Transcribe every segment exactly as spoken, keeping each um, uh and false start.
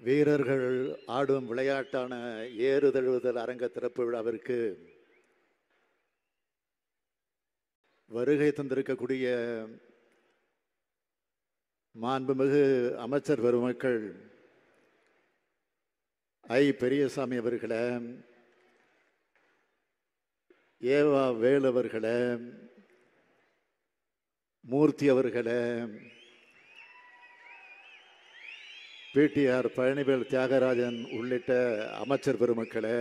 வீரர்கள் ஆடும் விளையாட்டான ஏறுதழுவுதல் அரங்க திறப்பு விழாவிற்கு வருகை தந்திருக்கக்கூடிய மாண்புமிகு அமைச்சர் பெருமக்கள் ஐ பெரியசாமி அவர்களே, ஏவா வேலு அவர்களே, மூர்த்தி அவர்களே, பிடிஆர் பழனிவேல் தியாகராஜன் உள்ளிட்ட அமைச்சர் பெருமக்களே,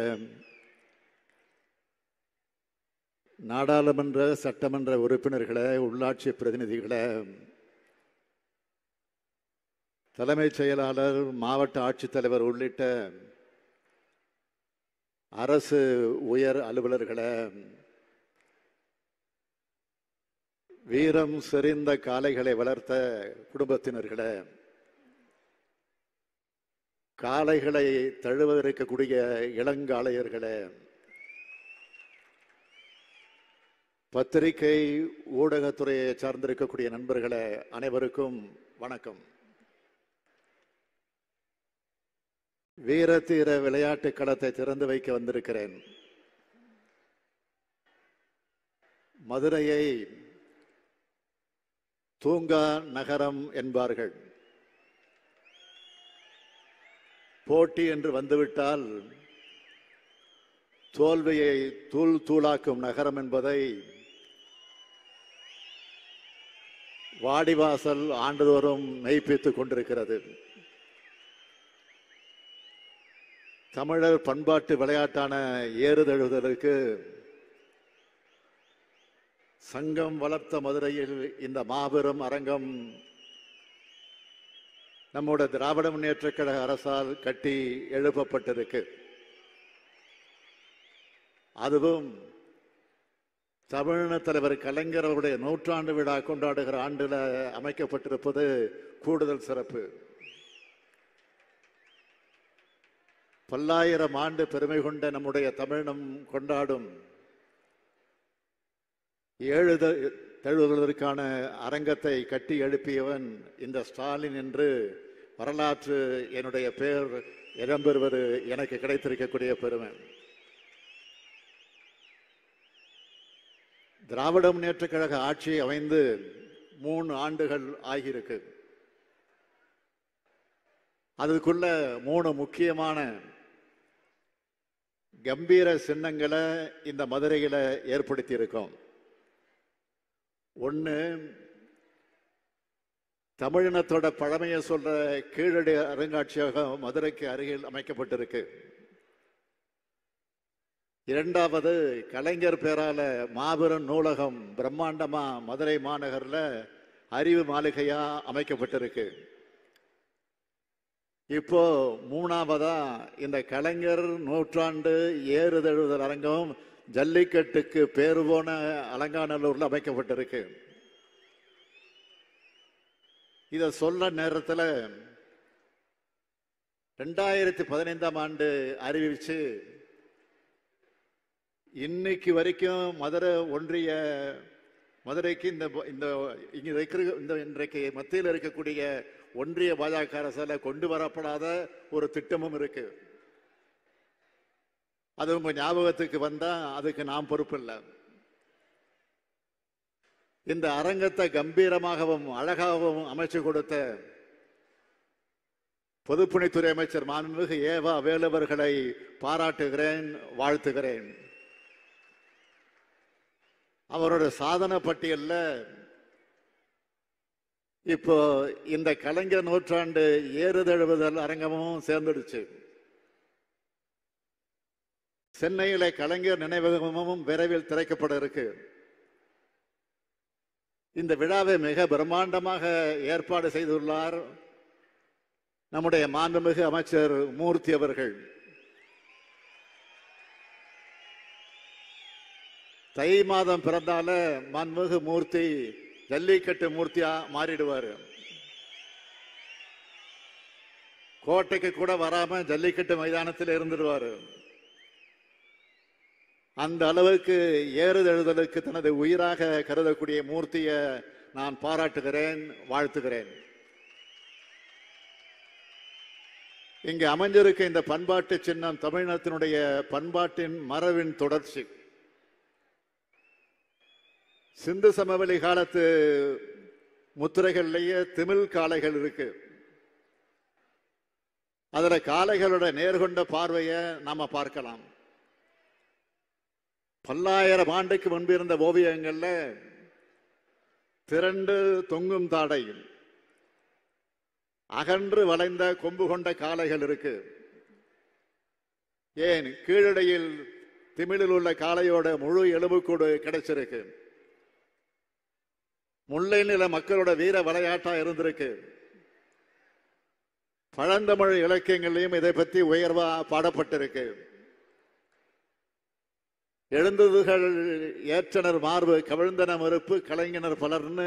நாடாளுமன்ற சட்டமன்ற உறுப்பினர்களே, உள்ளாட்சி பிரதிநிதிகளே, தலைமைச் செயலாளர், மாவட்ட ஆட்சித்தலைவர் உள்ளிட்ட அரசு உயர் அலுவலர்களே, வீரம் செறிந்த காளைகளை வளர்த்த குடும்பத்தினர்களே, காளைகளை தழுவதற்கக்கூடிய இளங்காளையர்களே, பத்திரிகை ஊடகத்துறையை சார்ந்திருக்கக்கூடிய நண்பர்களே, அனைவருக்கும் வணக்கம். வீரத்தீர விளையாட்டு களத்தை திறந்து வைக்க வந்திருக்கிறேன். மதுரையை தூங்கா நகரம் என்பார்கள். போட்டி என்று வந்துவிட்டால் தோல்வியை தூள் தூளாக்கும் நகரம் என்பதை வாடிவாசல் ஆண்டுதோறும் மெய்ப்பித்துக் கொண்டிருக்கிறது. தமிழர் பண்பாட்டு விளையாட்டான ஏறுதழுவுதலுக்கு சங்கம் வளர்த்த மதுரையில் இந்த மாபெரும் அரங்கம் நம்முடைய திராவிட முன்னேற்றக் கழக அரசால் கட்டி எழுப்பப்பட்டிருக்கு. அதுவும் தமிழக தலைவர் கலைஞர் அவருடைய நூற்றாண்டு விழா கொண்டாடுகிற ஆண்டில் அமைக்கப்பட்டிருப்பது கூடுதல் சிறப்பு. பல்லாயிரம் ஆண்டு பெருமை கொண்ட நம்முடைய தமிழினம் கொண்டாடும் ஏழு தழுவுவதற்கான அரங்கத்தை கட்டி எழுப்பியவன் இந்த ஸ்டாலின் என்று வரலாற்று என்னுடைய பெயர் இடம்பெறுவது எனக்கு கிடைத்திருக்கக்கூடிய பெருமை. திராவிட முன்னேற்றக் கழக ஆட்சி அமைந்து மூணு ஆண்டுகள் ஆகியிருக்கு. அதுக்குள்ள மூணு முக்கியமான கம்பீர சின்னங்களை இந்த மதுரையில ஏற்படுத்தி இருக்கோம். ஒன்று, தமிழினத்தோட பழமையை சொல்ற கீழடி அருங்காட்சியகம் மதுரைக்கு அருகில் அமைக்கப்பட்டிருக்கு. இரண்டாவது, கலைஞர் பேரால மாபெரும் நூலகம் பிரம்மாண்டமா மதுரை மாநகர்ல அறிவு மாளிகையா அமைக்கப்பட்டிருக்கு. இப்போ மூணாவதா இந்த கலைஞர் நூற்றாண்டு ஏறுதழுவுதல் அரங்கம் ஜல்லிக்கட்டுக்கு பேரு போன அலங்காநல்லூர்ல அமைக்கப்பட்டிருக்கு. இத சொல்ல நேரத்தில் ரெண்டாயிரத்தி பதினைந்தாம் ஆண்டு அறிவிச்சு இன்னைக்கு வரைக்கும் மதுரை ஒன்றிய மதுரைக்கு இந்த இந்த இன்றைக்கு மத்தியில் இருக்கக்கூடிய ஒன்றிய பாஜக அரசால கொண்டு வரப்படாத ஒரு திட்டமும் இருக்கு. அது உங்க ஞாபகத்துக்கு வந்தா அதுக்கு நாம் பொறுப்பு இல்லை. இந்த அரங்கத்தை கம்பீரமாகவும் அழகாகவும் அமைச்சு கொடுத்த பொதுப்பணித்துறை அமைச்சர் மாண்புமிகு ஏவா வேலுவர்களை பாராட்டுகிறேன், வாழ்த்துகிறேன். அவரோட சாதனை பட்டியல்ல இப்போ இந்த கலைஞர் நூற்றாண்டு ஏறுதழுவுதல் அரங்கமும் சேர்ந்துடுச்சு. சென்னையில கலைஞர் நினைவகமும் விரைவில் திறக்கப்பட இருக்கு. இந்த விழாவை மிக பிரம்மாண்டமாக ஏற்பாடு செய்துள்ளார் நம்முடைய மாண்புமிகு அமைச்சர் மூர்த்தி அவர்கள். தை மாதம் பிறந்தால மாண்புமிகு மூர்த்தி ஜல்லிக்கட்டு மூர்த்தியா மாறிடுவார். கோட்டைக்கு கூட வராம ஜல்லிக்கட்டு மைதானத்தில் இருந்துடுவார். அந்த அளவுக்கு ஏறுதழுதலுக்கு தனது உயிராக கருதக்கூடிய மூர்த்தியை நான் பாராட்டுகிறேன், வாழ்த்துகிறேன். இங்கு அமைஞ்சிருக்க இந்த பண்பாட்டு சின்னம் தமிழினத்தினுடைய பண்பாட்டின் மரபின் தொடர்ச்சி. சிந்து சமவெளி காலத்து முத்திரைகள்லேயே திமிழ் காளைகள் இருக்கு. அதுல காளைகளோட நேர்கொண்ட பார்வையை நாம பார்க்கலாம். பல்லாயிரம் ஆண்டுக்கு முன்பு இருந்த ஓவியங்கள்ல திரண்டு தொங்கும் தாடை, அகன்று வளைந்த கொம்பு கொண்ட காளைகள் இருக்கு. ஏன் கீழடையில் திமிழில் உள்ள காளையோட முழு எலும்புக்கூடு கிடைச்சிருக்கு. முல்லை நில மக்களோட வீர விளையாட்டா இருந்திருக்கு. பழந்தமிழ் இலக்கியங்களையும் இதை பற்றி உயர்வா பாடப்பட்டிருக்கு. எழுந்ததுகள் ஏற்றனர் மார்பு கவிழ்ந்தன மறுப்பு கலைஞனர் பலர்னு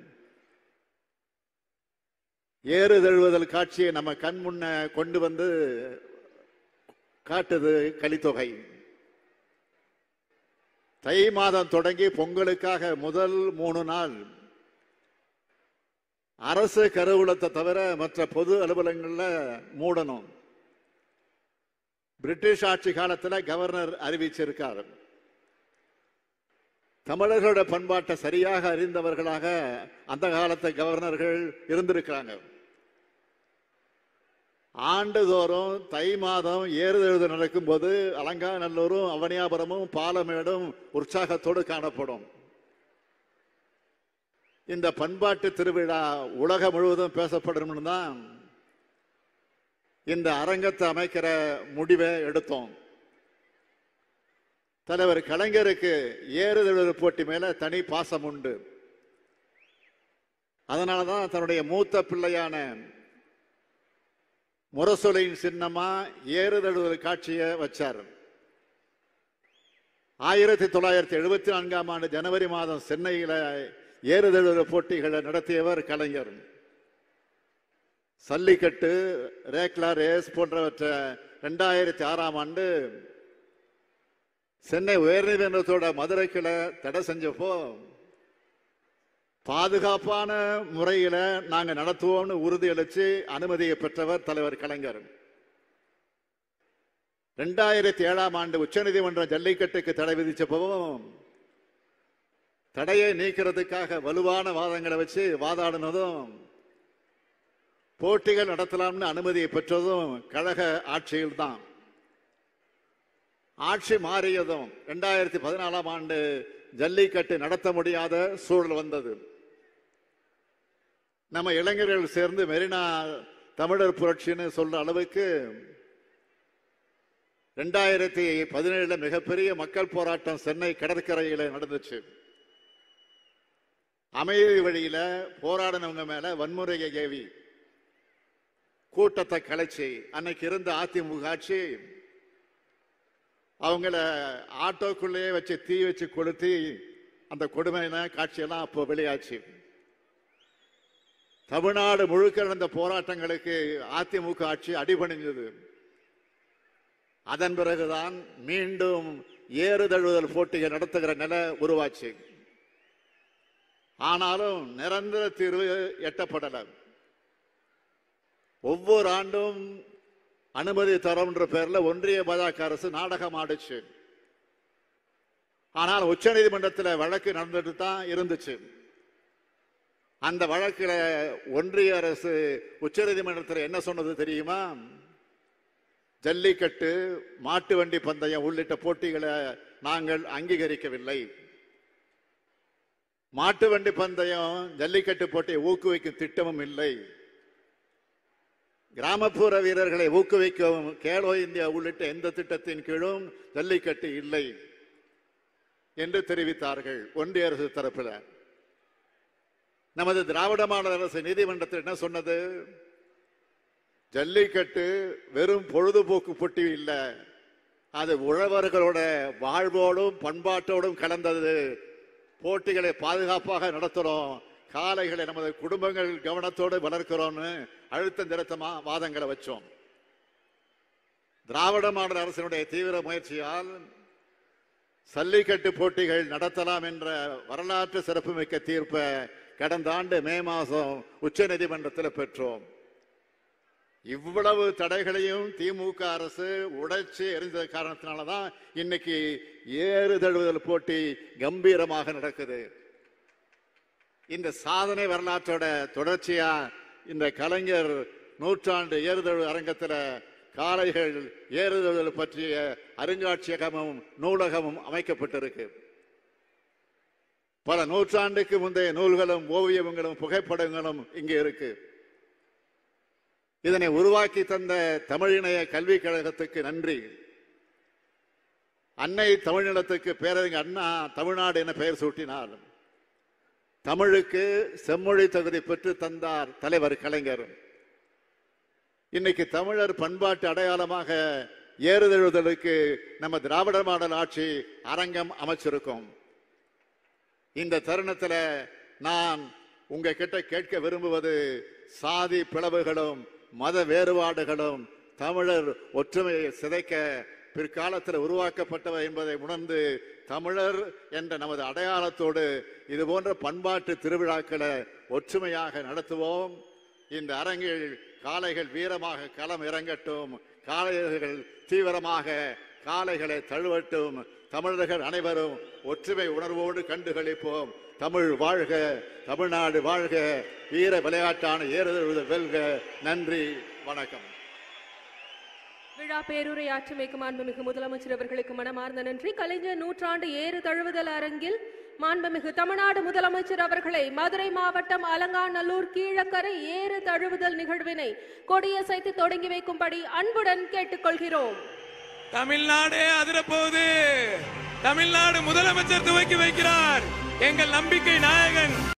ஏறுதழுவுதல் காட்சியை நம்ம கண் முன்ன கொண்டு வந்து காட்டுது கலித்தொகை. தை மாதம் தொடங்கி பொங்கலுக்காக முதல் மூணு நாள் அரசு கருவூலத்தை தவிர மற்ற பொது அலுவலகங்கள்ல மூடணும். பிரிட்டிஷ் ஆட்சி காலத்தில் கவர்னர் அறிவிச்சிருக்கார். தமிழர்களோட பண்பாட்டை சரியாக அறிந்தவர்களாக அந்த காலத்து கவர்னர்கள் இருந்திருக்கிறாங்க. ஆண்டுதோறும் தை மாதம் ஏறுதழுது நடக்கும் போது அலங்காநல்லூரும் அவனியாபுரமும் பாலமேடும் உற்சாகத்தோடு காணப்படும். இந்த பண்பாட்டு திருவிழா உலகம் முழுவதும் பேசப்படணும்னு தான் இந்த அரங்கத்தை அமைக்கிற முடிவை எடுத்தோம். தலைவர் கலைஞருக்கு ஏறுதழுவு போட்டி மேல தனி பாசம் உண்டு. அதனாலதான் தன்னுடைய மூத்த பிள்ளையான முரசொலியின் சின்னமா ஏறுதழுவு காட்சியை வச்சார். ஆயிரத்தி தொள்ளாயிரத்தி எழுபத்தி நான்காம் ஆண்டு ஜனவரி மாதம் சென்னையில ஏறுதழுவு போட்டிகளை நடத்தியவர் கலைஞர். சல்லிக்கட்டு, ரேக்லா ரேஸ் போன்றவற்றை இரண்டாயிரத்தி ஆறாம் ஆண்டு சென்னை உயர்நீதிமன்றத்தோட மதுரை கிளை தடை செஞ்சப்போ பாதுகாப்பான முறையில நாங்க நடத்துவோம்னு உறுதியளிச்சு அனுமதியை பெற்றவர் தலைவர் கலைஞர். இரண்டாயிரத்தி ஏழாம் ஆண்டு உச்சநீதிமன்றம் ஜல்லிக்கட்டுக்கு தடை விதிச்சப்பவும் தடையை நீக்கிறதுக்காக வலுவான வாதங்களை வச்சு வாதாடினதும் போட்டிகள் நடத்தலாம்னு அனுமதியை பெற்றதும் கழக ஆட்சியில் தான். ஆட்சி மாறியதும் இரண்டாயிரத்தி பதினாலாம் ஆண்டு ஜல்லிக்கட்டு நடத்த முடியாத சூழல் வந்தது. நம்ம இளைஞர்கள் சேர்ந்து மெரினா தமிழர் புரட்சின்னு சொல்ற அளவுக்கு இரண்டாயிரத்தி பதினேழுல மிகப்பெரிய மக்கள் போராட்டம் சென்னை கடற்கரையில நடந்துச்சு. அமைதி வழியில போராடினவங்க மேல வன்முறையை ஏவி கூட்டத்தை கலைச்சி அன்னைக்கு இருந்த அதிமுக ஆட்சி அவங்கள ஆட்டோக்குள்ளேயே வச்சு தீ வச்சு கொளுத்தி அந்த கொடுமையான காட்சியெல்லாம் அப்போ வெளியாச்சு. தமிழ்நாடு முழுக்க நடந்த போராட்டங்களுக்கு அதிமுக ஆட்சி அடிபணிஞ்சது. அதன் பிறகுதான் மீண்டும் ஏறுதழுவுதல் போட்டிகள் நடத்துகிற நிலை உருவாச்சு. ஆனாலும் நிரந்தர தீர்வு எட்டப்படல. ஒவ்வொரு ஆண்டும் அனுமதி தரோம்ன்ற பேர்ல ஒன்றிய பாஜக அரசு நாடகம் ஆடுச்சு. ஆனால் உச்ச நீதிமன்றத்தில் வழக்கு நடந்துட்டு தான் இருந்துச்சு. அந்த வழக்கில் ஒன்றிய அரசு உச்ச நீதிமன்றத்தில் என்ன சொன்னது தெரியுமா? ஜல்லிக்கட்டு, மாட்டு வண்டி பந்தயம் உள்ளிட்ட போட்டிகளை நாங்கள் அங்கீகரிக்கவில்லை. மாட்டு வண்டி பந்தயம், ஜல்லிக்கட்டு போட்டியை ஊக்குவிக்கும் திட்டமும் இல்லை. கிராமப்புற வீரர்களை ஊக்குவிக்கும் கேலோ இந்தியா உள்ளிட்ட எந்த திட்டத்தின் கீழும் ஜல்லிக்கட்டு இல்லை என்று தெரிவித்தார்கள் ஒன்றிய அரசு தரப்பில். நமது திராவிட மாடல் அரசு நீதிமன்றத்தில் என்ன சொன்னது? ஜல்லிக்கட்டு வெறும் பொழுதுபோக்கு போட்டி இல்லை, அது உழவர்களோட வாழ்வோடும் பண்பாட்டோடும் கலந்தது. போட்டிகளை பாதுகாப்பாக நடத்துறோம், காளைகளை நமது குடும்பங்கள் கவனத்தோடு வளர்க்கிறோம்னு அழுத்தம் திருத்தமா வாதங்களை வச்சோம். திராவிட மாடல் அரசினுடைய தீவிர முயற்சியால் ஜல்லிக்கட்டு போட்டிகள் நடத்தலாம் என்ற வரலாற்று சிறப்புமிக்க தீர்ப்பை கடந்த ஆண்டு மே மாதம் உச்ச நீதிமன்றத்தில் பெற்றோம். இவ்வளவு தடைகளையும் திமுக அரசு உடைச்சு எரிந்த காரணத்தினாலதான் இன்னைக்கு ஏறு தழுவுதல் போட்டி கம்பீரமாக நடக்குது. இந்த சாதனை வரலாற்றோட தொடர்ச்சியா இந்த கலைஞர் நூற்றாண்டு ஏறுதழுவு அரங்கத்தில் காளைகள் ஏறுதழுதல் பற்றிய அருங்காட்சியகமும் நூலகமும் அமைக்கப்பட்டிருக்கு. பல நூற்றாண்டுக்கு முந்தைய நூல்களும் ஓவியங்களும் புகைப்படங்களும் இங்கே இருக்கு. இதனை உருவாக்கி தந்த தமிழிணைய கல்விக் கழகத்துக்கு நன்றி. அன்னை தமிழ்நிலத்துக்கு பேரறிஞர் அண்ணா தமிழ்நாடு என பெயர் சூட்டினார். தமிழுக்கு செம்மொழி தகுதி பெற்று தந்தார் தலைவர் கலைஞர். இன்னைக்கு தமிழர் பண்பாட்டு அடையாளமாக ஏறுதழுதலுக்கு நம்ம திராவிட மாடல் ஆட்சி அரங்கம் அமைச்சிருக்கோம். இந்த தருணத்தில் நான் உங்க கிட்ட கேட்க விரும்புவது, சாதி பிளவுகளும் மத வேறுபாடுகளும் தமிழர் ஒற்றுமையை சிதைக்க பிற்காலத்தில் உருவாக்கப்பட்டவை என்பதை உணர்ந்து தமிழர் என்ற நமது அடையாளத்தோடு இது போன்ற பண்பாட்டு திருவிழாக்களை ஒற்றுமையாக நடத்துவோம். இந்த அரங்கில் காளைகள் வீரமாக களம் இறங்கட்டும், காளையர்கள் தீவிரமாக காளைகளை தழுவட்டும். தமிழர்கள் அனைவரும் ஒற்றுமை உணர்வோடு கண்டுகளிப்போம். தமிழ் வாழ்க, தமிழ்நாடு வாழ்க, வீர விளையாட்டான ஏறுதழுவுதல் வெல்க. நன்றி, வணக்கம். விழா பேருரையாற்றுமைக்கு மாண்புமிகு முதலமைச்சர் அவர்களுக்கு மனமார்ந்த நன்றி. கலைஞர் நூற்றாண்டு ஏறு தழுவுதல் அரங்கில் மாண்புமிகு தமிழ்நாடு முதலமைச்சர் அவர்களை மதுரை மாவட்டம் அலங்காநல்லூர் கீழக்கரை ஏறு தழுவுதல் நிகழ்வினை கொடியசைத்து தொடங்கி வைக்கும்படி அன்புடன் கேட்டுக்கொள்கிறோம். தமிழ்நாடே அதிரப்போது, தமிழ்நாடு முதலமைச்சர் துவக்கி வைக்கிறார். எங்கள் நம்பிக்கை நாயகன்